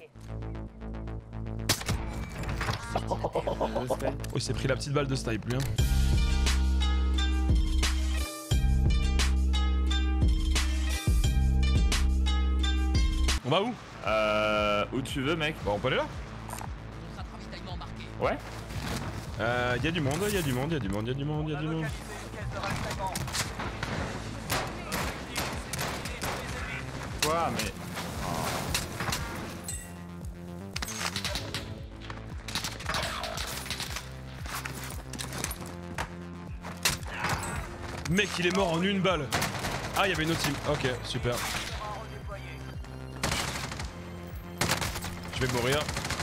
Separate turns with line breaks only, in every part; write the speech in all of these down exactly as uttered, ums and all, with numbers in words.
Oh, il s'est pris la petite balle de snipe lui hein. On va où?
Euh... Où tu veux mec.
Bon on peut aller là.
Ouais.
Euh... Y'a du monde, y'a du monde, y'a du monde, y'a du monde, y'a du monde.
Quoi mais...
Mec il est mort en une balle. Ah il y avait une autre team. Ok super. Je vais mourir.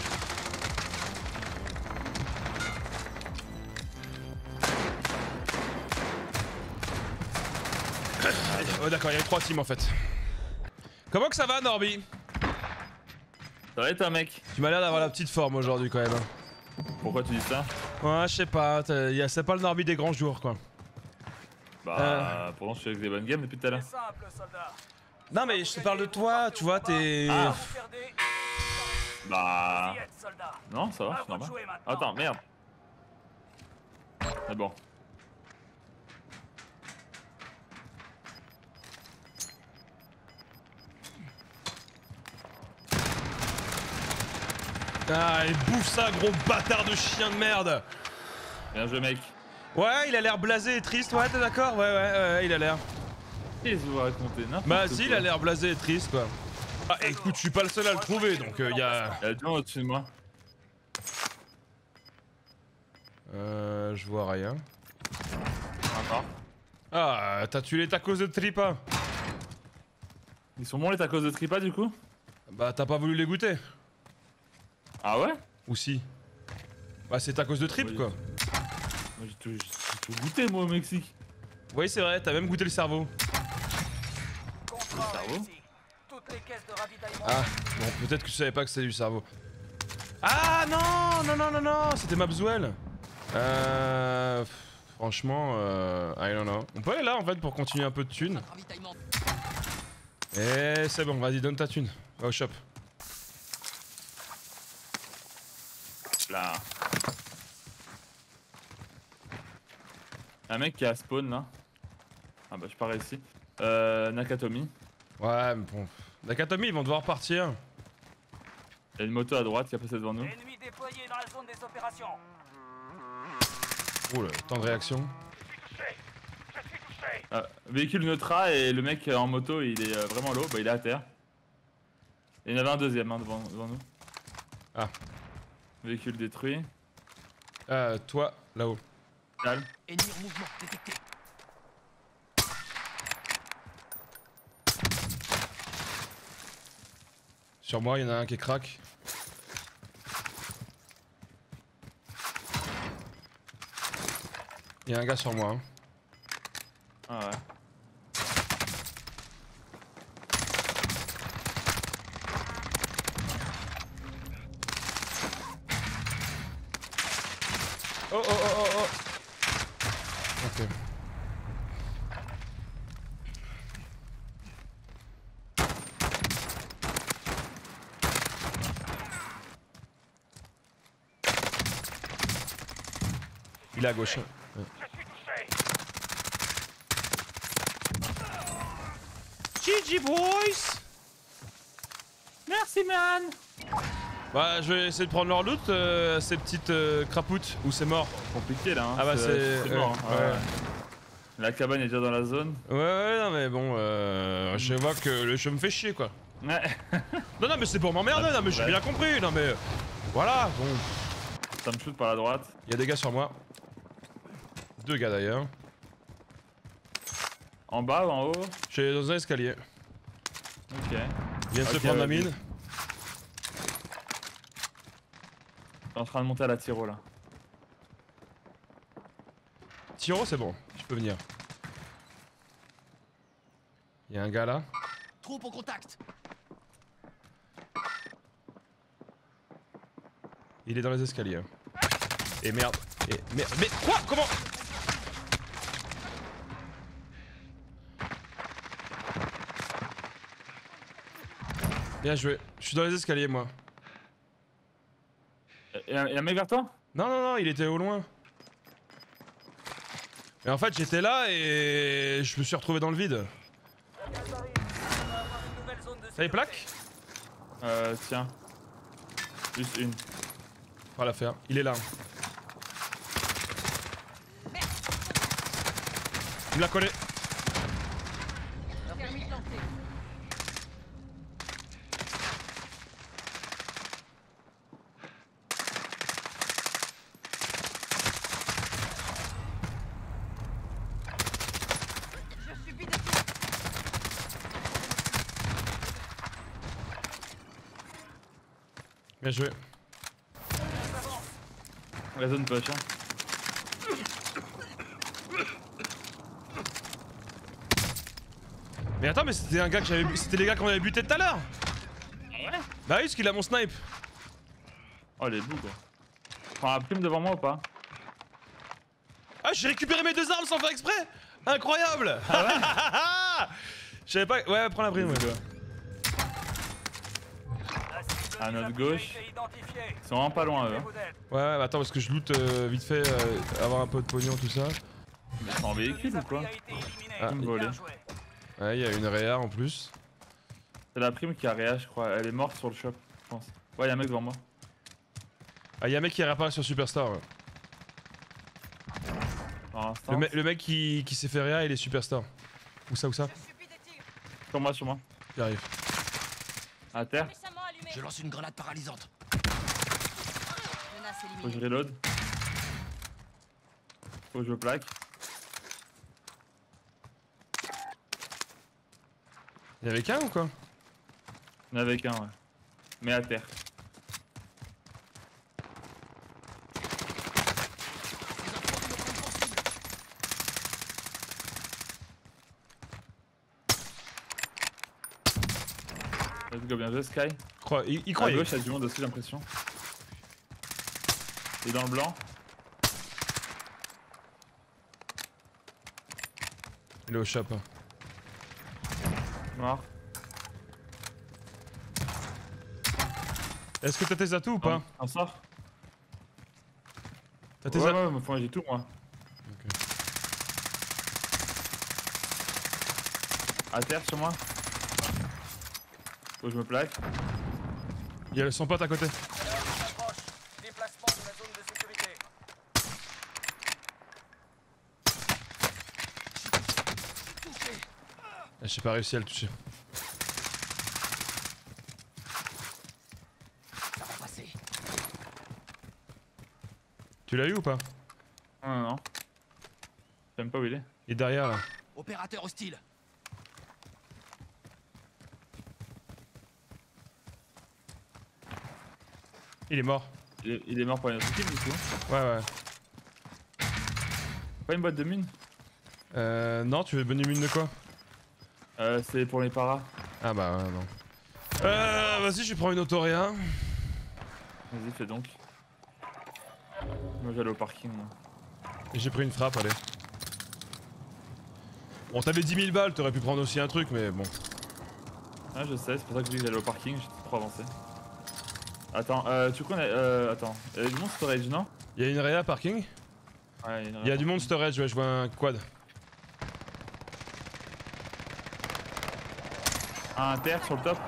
Oh d'accord il y avait trois teams en fait. Comment que ça va Norby?
Ça va toi mec?
Tu m'as l'air d'avoir la petite forme aujourd'hui quand même.
Pourquoi tu dis ça?
Ouais je sais pas, c'est pas le Norby des grands jours quoi.
Bah euh... pourtant je suis avec des bonnes games depuis tout à l'heure.
Non mais je te parle de toi, tu vois t'es...
Ah. Bah... Non ça va, c'est normal. Attends merde. C'est bon.
Ah il bouffe ça gros bâtard de chien de merde.
Bien joué mec.
Ouais il a l'air blasé et triste, ouais t'es d'accord? Ouais ouais ouais il a l'air.
Qu'est-ce que vous racontez?
Bah si il a l'air blasé et triste quoi. Ah écoute je suis pas le seul à le trouver donc euh, y'a...
Y'a du monde au-dessus de moi.
Euh... Je vois rien.
Encore.
Ah t'as tué les tacos de tripa.
Ils sont bons les tacos de tripa du coup?
Bah t'as pas voulu les goûter?
Ah ouais?
Ou si? Bah c'est tacos de trip quoi.
Moi j'ai tout, tout goûté moi au Mexique.
Oui c'est vrai, t'as même goûté le cerveau.
Le cerveau?
Ah, bon peut-être que tu savais pas que c'était du cerveau. Ah non, non, non, non, non, c'était Mapswell. Euh... Franchement, euh... I don't know. On peut aller là en fait pour continuer un peu de thunes. Et c'est bon, vas-y donne ta thune. Va au shop.
Là. Un mec qui a spawn là. Ah bah je pars ici. Euh... Nakatomi.
Ouais mais bon... Nakatomi ils vont devoir partir.
Il y a une moto à droite qui a passé devant nous.
Ennemi déployé dans la zone des opérations.
Oula, temps de réaction.
Euh, véhicule neutra et le mec en moto il est euh, vraiment low, bah il est à terre. Et il y en avait un deuxième hein, devant, devant nous.
Ah.
Véhicule détruit.
Euh, toi, là-haut.
Calme.
Ennemi en mouvement détecté.
Sur moi, il y en a un qui est crack. Il y a un gars sur moi. Hein.
Ah ouais.
Oh oh oh oh oh. Ok. Il est à gauche. Ouais. G G boys.
Merci man.
Bah je vais essayer de prendre leur loot, euh, ces petites euh, crapoutes, ou c'est mort.
Compliqué là hein.
Ah bah c'est...
c'est mort.
Ouais,
hein.
ouais.
La cabane est déjà dans la zone.
Ouais ouais non mais bon, euh, je vois que le jeu me fait chier quoi.
Ouais.
Non non mais c'est pour m'emmerder, non mais j'ai bien compris, non mais... Voilà, bon.
Ça me shoot par la droite.
Il y a des gars sur moi. Deux gars d'ailleurs.
En bas ou en haut?
Je suis dans un escalier.
Ok.
Il vient de se
Ok,
prendre la
vas-y.
mine.
Je suis en train de monter à la tiro là.
Tiro c'est bon, je peux venir. Il y a un gars là.
Troupe au contact.
Il est dans les escaliers. Et merde. Et merde. Mais quoi? Comment? Bien joué. Je suis dans les escaliers moi.
Y'a un mec vers toi?
Non, non, non, il était au loin. Et en fait, j'étais là et je me suis retrouvé dans le vide. T'as les plaques?
Euh, tiens. Juste une.
On va la faire. Il est là. Il me l'a collé. Bien joué.
La zone push, hein.
Mais attends, mais c'était un gars que j'avais bu... C'était les gars qu'on avait buté tout à l'heure.
Ah ouais?
Bah oui, parce qu'il a mon snipe.
Oh les bouts quoi. Prends la prime devant moi ou pas?
Ah, j'ai récupéré mes deux armes sans faire exprès. Incroyable. Ah ouais. Je savais pas... Ouais, prends la prime, ouais.
À notre gauche. Ils sont vraiment pas loin eux. Hein.
Ouais, ouais, bah attends, parce que je loot euh, vite fait, euh, avoir un peu de pognon, tout ça.
Ils sont en véhicule ou quoi?
Ah,
me voler.
Ouais, il y a une réa en plus.
C'est la prime qui a réa, je crois. Elle est morte sur le shop, je pense. Ouais, y'a un mec devant moi.
Ah, il y a un mec qui a réapparu sur Superstar. Ouais. Le, me le mec qui, qui s'est fait réa, il est Superstar. Où ça, où ça?
Sur moi, sur moi.
Il arrive.
À terre.
Je lance une grenade paralysante.
Faut que je reload. Faut que je plaque.
Il y avait qu'un ou quoi?
Il y en avait qu'un, ouais. Mais à terre. Let's go, bien joué, Sky.
Crois, il, il
À
croyait.
gauche, il y a du monde aussi, j'ai l'impression. Il est dans le blanc.
Il est au shop. Hein.
Mort.
Est-ce que t'as tes atouts ou pas?
On sort.
T'as tes
Ouais,
atouts?
ouais, mais faut j'ai tout, moi.
Ok.
À terre sur moi. Faut que je me plaque.
Il y a son pote à côté.
Déplacement de la zone de sécurité.
Ah, j'ai pas réussi à le toucher.
Ça va passer.
Tu l'as eu ou pas?
Non, non, non. Je sais même pas où il est.
Il est derrière là.
Opérateur hostile.
Il est mort.
Il est, il est mort pour une autre équipe, du coup.
Ouais, ouais.
Pas une boîte de mine?
Euh. Non, tu veux bonne mine de quoi?
Euh, c'est pour les paras.
Ah bah ouais, non. Euh. Vas-y, je prends une autoréa.
Vas-y, fais donc. Moi j'allais au parking. Moi.
Et j'ai pris une frappe, allez. Bon, t'avais dix mille balles, t'aurais pu prendre aussi un truc, mais bon.
Ah, je sais, c'est pour ça que je dis que j'allais au parking, j'étais trop avancé. Attends, euh, tu connais. Euh, attends, il y a du monde storage, non?
Il y a une réa parking?
Ouais, il y,
Il y a du monde storage, ouais, je vois un quad.
Un terre sur le top.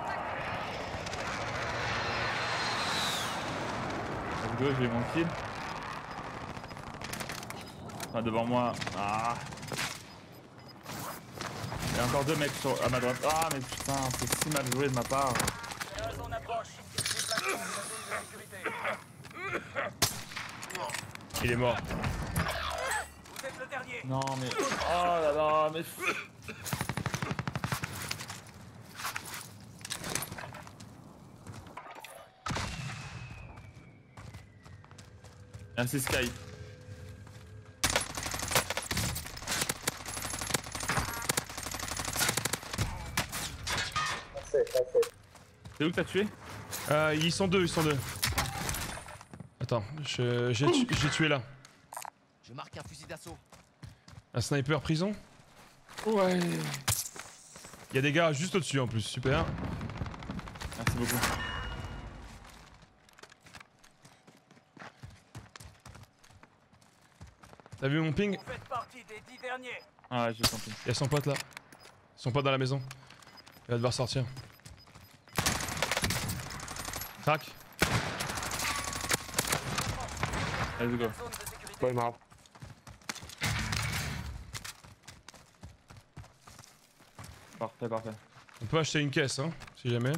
Let's go, j'ai mon kill. Enfin, devant moi. Ah. Il y a encore deux mecs sur, à ma droite. Ah, mais putain, c'est si mal joué de ma part.
La zone approche. Déplacement de la zone de sécurité.
Il est mort.
Vous êtes le dernier.
Non, mais. Oh là là, mais. Ah, c'est Sky. C'est où que t'as tué?
Euh, ils sont deux, ils sont deux. Attends, je- j'ai tu- j'ai tué là.
Je marque un fusil d'assaut.
Un sniper prison.
Ouais.
Il y a des gars juste au-dessus en plus, super.
Merci beaucoup.
T'as vu mon ping?
Vous faites partie des dix derniers.
Ah ouais, j'ai compris.
Y'a son pote là. Son pote dans la maison. Il va devoir sortir. Crac.
Let's go.
Zone de sécurité.
Pas marre.
Parfait, parfait.
On peut acheter une caisse, hein, si jamais.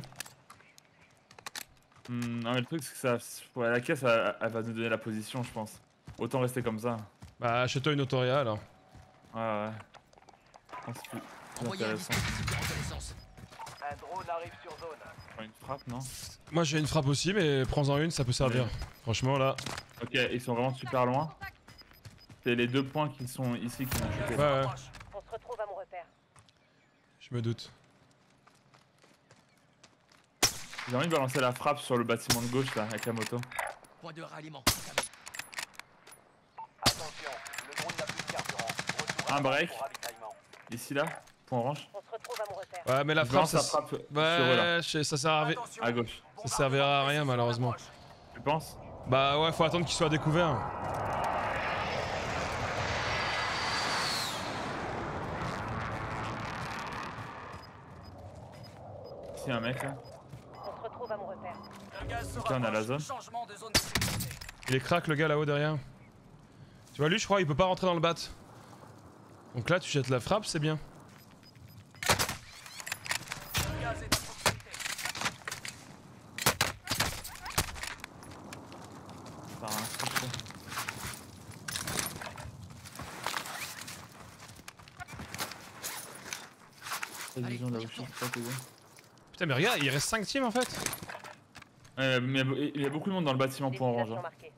Hmm, non mais le truc c'est que ça, ouais, la caisse elle, elle va nous donner la position je pense. Autant rester comme ça.
Bah, achète-toi une Autoria alors.
Ouais ouais. Je pense que c'est plus, plus
Envoyez un
intéressant.
dispositif de reconnaissance.
Un drone arrive sur zone.
Une frappe non?
Moi j'ai une frappe aussi, mais prends-en une, ça peut servir.
Ouais.
Franchement là.
Ok, ils sont vraiment super loin. C'est les deux points qui sont ici qui m'ont choqué.
Ouais, ouais.
On se retrouve à mon repère.
Je me doute.
J'ai envie de balancer la frappe sur le bâtiment de gauche là, avec la moto.
Point de ralliement.
Attention, le drone n'a plus de carburant. Retour
Un
à
break.
pour ravitaillement.
Ici là, point orange.
On se retrouve à mon repère.
Ouais, mais la
Je
frappe,
balance
ça,
la frappe sur eux
ouais,
là.
je sais, ça sert à, ri-
Attention,
À gauche.
ça servira à rien malheureusement.
Tu penses?
Bah ouais, faut attendre qu'il soit découvert.
Ici un mec là.
On se retrouve à mon repère.
Le gaz se
Ok, on a la
rapproche.
zone.
Changement de zone de sécurité.
Il est crack le gars là-haut derrière. Tu vois lui, je crois, il peut pas rentrer dans le bat. Donc là, tu jettes la frappe, c'est bien.
Le gaz est à proximité.
Par un crochet. Pas de vision là où je suis, c'est pas que c'est.
Putain, mais regarde, il reste cinq teams en fait.
Ouais, mais il y a- il y a beaucoup de monde dans le bâtiment point orange.
Destination
Hein.
marquée.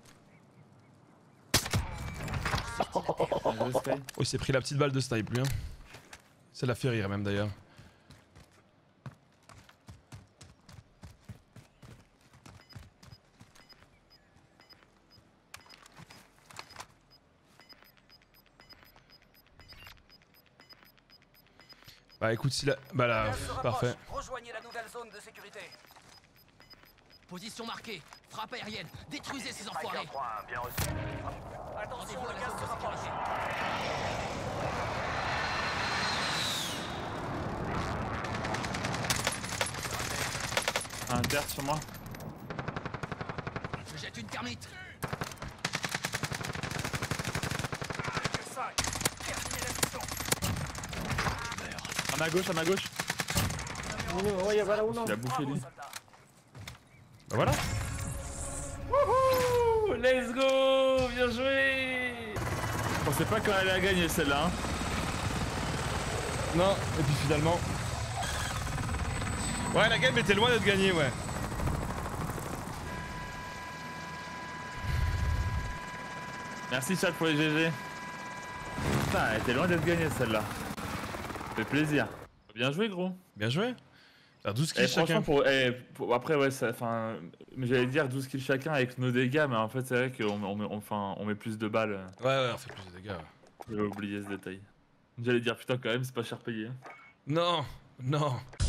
Bien joué, Sky.
Oh, il s'est pris la petite balle de snipe lui. Hein. Ça l'a fait rire même d'ailleurs. Bah écoute, si la... Bah
Le
là,
gaz se rapproche.
parfait.
Rejoignez la nouvelle zone de sécurité.
Position marquée. Frappe aérienne. Détruisez ces
Striker
enfoirés.
point, bien reçu. Attention,
Rendez-vous à
le
la
gaz
zone
se
de
rapproche.
sécurité.
Un terre sur moi.
Je jette une termite.
cinq. Terminez la mission.
À ma gauche, à ma gauche.
Oye, para uno.
Il a bouffé
Bravo,
lui.
soldat.
Bah voilà.
Wouhou! Let's go! Bien joué! Je pensais pas qu'on allait la gagner celle-là. Hein.
Non, et puis finalement... Ouais, la game était loin d'être gagnée, ouais.
Merci chat pour les G G. Putain, elle était loin d'être gagnée celle-là. Ça fait plaisir. Bien joué gros.
Bien joué. T'as douze kills
Et
chacun.
franchement, pour, eh, pour- après, ouais, ça, enfin, mais j'allais dire douze kills chacun avec nos dégâts, mais en fait, c'est vrai qu'on on, met- enfin, on met plus de balles.
Ouais, ouais, on fait plus de dégâts. Ouais.
J'avais oublié ce détail. J'allais dire, putain, quand même, c'est pas cher payé. Hein.
Non, non.